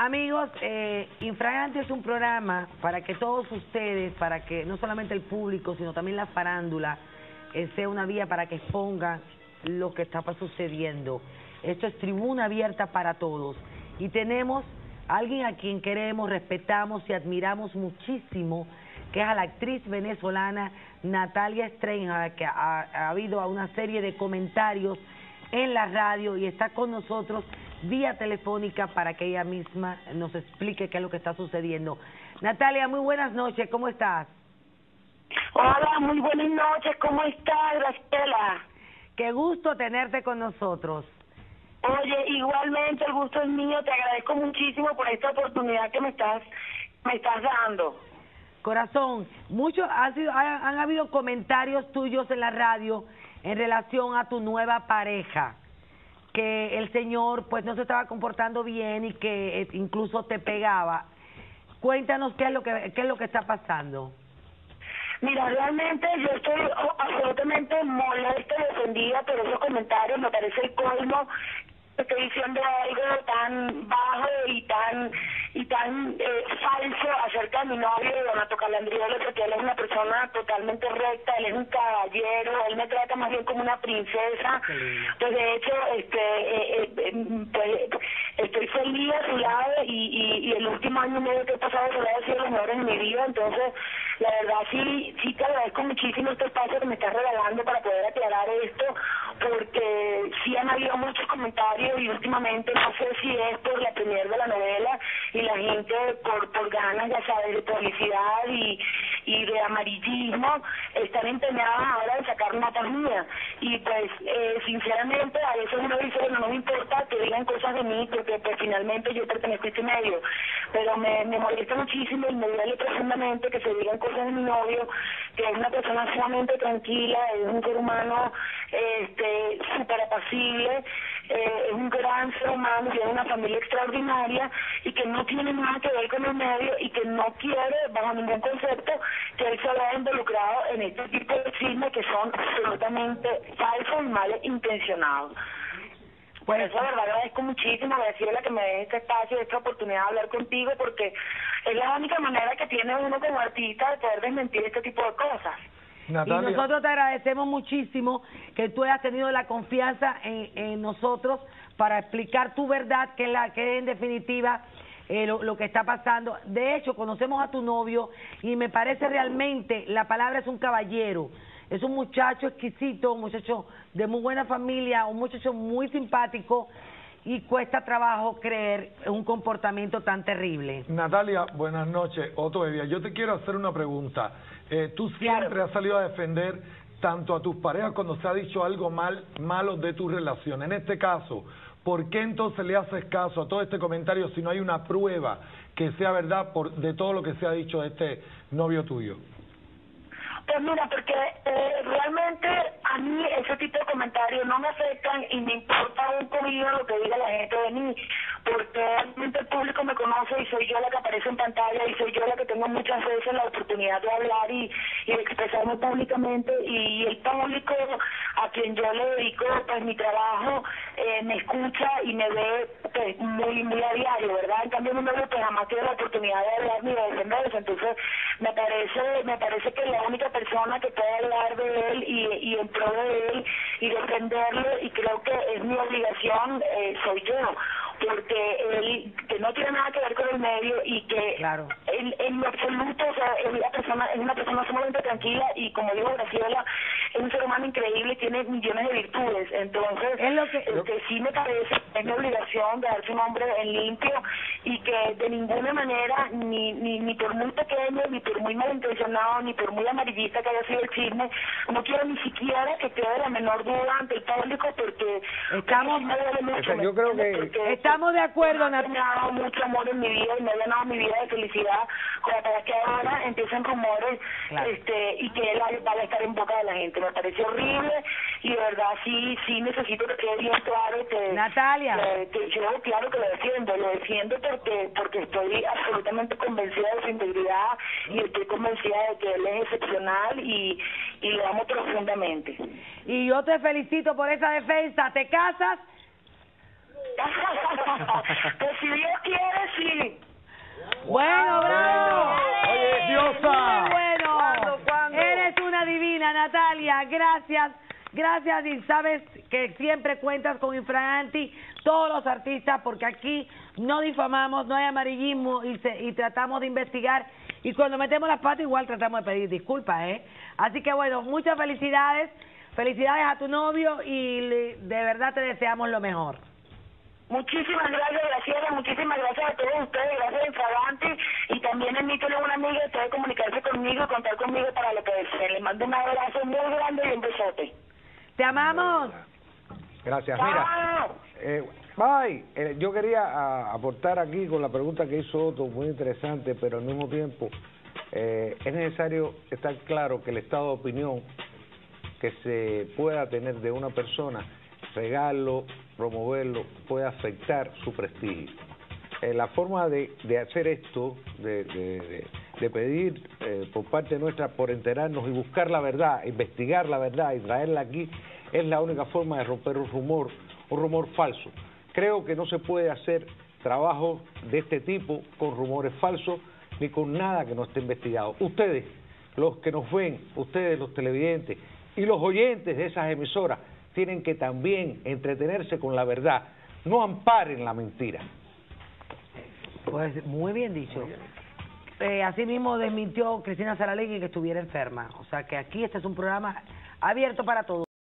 Amigos, Infragante es un programa para que todos ustedes, para que no solamente el público, sino también la farándula, sea una vía para que expongan lo que está sucediendo. Esto es tribuna abierta para todos. Y tenemos a alguien a quien queremos, respetamos y admiramos muchísimo, que es a la actriz venezolana Natalia Strenja, que ha habido una serie de comentarios en la radio y está con nosotros vía telefónica para que ella misma nos explique qué es lo que está sucediendo. Natalia, muy buenas noches, ¿cómo estás? Hola, muy buenas noches, ¿cómo estás, Graciela? Qué gusto tenerte con nosotros. Oye, igualmente el gusto es mío, te agradezco muchísimo por esta oportunidad que me estás dando. Corazón, han habido comentarios tuyos en la radio en relación a tu nueva pareja, que el señor pues no se estaba comportando bien y que incluso te pegaba. Cuéntanos qué es lo que está pasando. Mira, realmente yo estoy absolutamente molesta y ofendida por esos comentarios, me parece el colmo. Estoy diciendo algo tan bajo y tan falso acerca de mi novio, de Donato Calandriolo, porque él es una persona totalmente recta, él es un caballero, él me trata más bien como una princesa. Pues de hecho, pues, estoy feliz a su lado y el último año y medio que he pasado a su lado ha sido los mejores en mi vida. Entonces, la verdad sí te agradezco muchísimo este espacio que me estás regalando para poder aclarar esto, porque sí han habido muchos comentarios y últimamente no sé si es por la premier de la novela y la gente por ganas, ya sabes, de publicidad y de amarillismo, están empeñadas ahora de sacar notas mías. Y pues sinceramente a veces uno dice, bueno, no me importa que digan cosas de mí porque pues finalmente yo pertenezco a este medio, pero me molesta muchísimo y me duele profundamente que se digan cosas de mi novio, que es una persona sumamente tranquila, es un ser humano súper apacible, es un gran ser humano, tiene una familia extraordinaria y que no tiene nada que ver con el medio y que no quiere, bajo ningún concepto, que él se vea involucrado en este tipo de chismes que son absolutamente falsos y mal intencionados. Por eso, de verdad, agradezco muchísimo, Graciela, que me dé este espacio, esta oportunidad de hablar contigo, porque es la única manera que tiene uno como artista de poder desmentir este tipo de cosas. Natalia. Y nosotros te agradecemos muchísimo que tú hayas tenido la confianza en nosotros para explicar tu verdad, que es en definitiva lo que está pasando. De hecho, conocemos a tu novio y me parece realmente, la palabra es un caballero, es un muchacho exquisito, un muchacho de muy buena familia, un muchacho muy simpático, y cuesta trabajo creer en un comportamiento tan terrible. Natalia, buenas noches. Otto Evia, yo te quiero hacer una pregunta. Tú siempre has salido a defender tanto a tus parejas cuando se ha dicho algo malo de tu relación. En este caso, ¿por qué entonces le haces caso a todo este comentario si no hay una prueba que sea verdad de todo lo que se ha dicho de este novio tuyo? Pues mira, porque realmente a mí ese tipo de comentarios no me afectan y me importa un comino lo que diga la gente de mí, porque realmente el público me conoce y soy yo la que aparece en pantalla y soy yo la que tengo muchas veces la oportunidad de hablar y de expresarme públicamente, y el público a quien yo le dedico pues mi trabajo me escucha y me ve pues muy a diario, ¿verdad? En cambio mi novio pues jamás tiene la oportunidad de hablar ni de defenderse. Entonces me parece que la única persona que puede hablar de él y en pro de él y defenderlo, y creo que es mi obligación, soy yo, porque él, que no tiene nada que ver con el medio y que en lo absoluto, o sea, es una persona sumamente tranquila y, como dijo Graciela, es un ser humano increíble y tiene millones de virtudes. Entonces, es lo que sí me parece, es mi obligación de dar su nombre en limpio, y que de ninguna manera, ni por muy pequeño, ni por muy malintencionado, ni por muy amarillista que haya sido el chisme, no quiero ni siquiera que quede la menor duda ante el público, porque estamos, yo creo que estamos de acuerdo, Natalia. Me ha dado mucho amor en mi vida y me ha llenado mi vida de felicidad, para que ahora empiecen rumores y que él va a estar en boca de la gente. Me parece horrible y de verdad sí necesito que quede bien claro que Natalia, yo claro que lo defiendo porque estoy absolutamente convencida de su integridad y estoy convencida de que él es excepcional y lo amo profundamente. Y yo te felicito por esa defensa. ¿Te casas? Pues si Dios quiere, sí. Bueno, bravo. Oye, Diosa. Muy bueno. ¿Cuándo? Eres una divina, Natalia. Gracias. Gracias, y sabes que siempre cuentas con Infraganti, todos los artistas, porque aquí no difamamos, no hay amarillismo y tratamos de investigar, y cuando metemos las patas igual tratamos de pedir disculpas, ¿eh? Así que bueno, muchas felicidades a tu novio y de verdad te deseamos lo mejor. Muchísimas gracias, Graciela, muchísimas gracias a todos ustedes, gracias a Infraganti, y también emítele a una amiga que puede comunicarse conmigo y contar conmigo para lo que deseen. Les mando un abrazo muy grande y un besote. Te amamos. Gracias. Mira, yo quería aportar aquí con la pregunta que hizo Otto, muy interesante, pero al mismo tiempo es necesario estar claro que el estado de opinión que se pueda tener de una persona, regarlo, promoverlo, puede afectar su prestigio. La forma de hacer esto, de pedir por parte nuestra por enterarnos y buscar la verdad, investigar la verdad y traerla aquí, es la única forma de romper un rumor falso. Creo que no se puede hacer trabajo de este tipo con rumores falsos ni con nada que no esté investigado. Ustedes, los que nos ven, ustedes los televidentes y los oyentes de esas emisoras, tienen que también entretenerse con la verdad, no amparen la mentira. Pues muy bien dicho. Así mismo desmintió Cristina Saralegui que estuviera enferma. O sea que aquí este es un programa abierto para todos.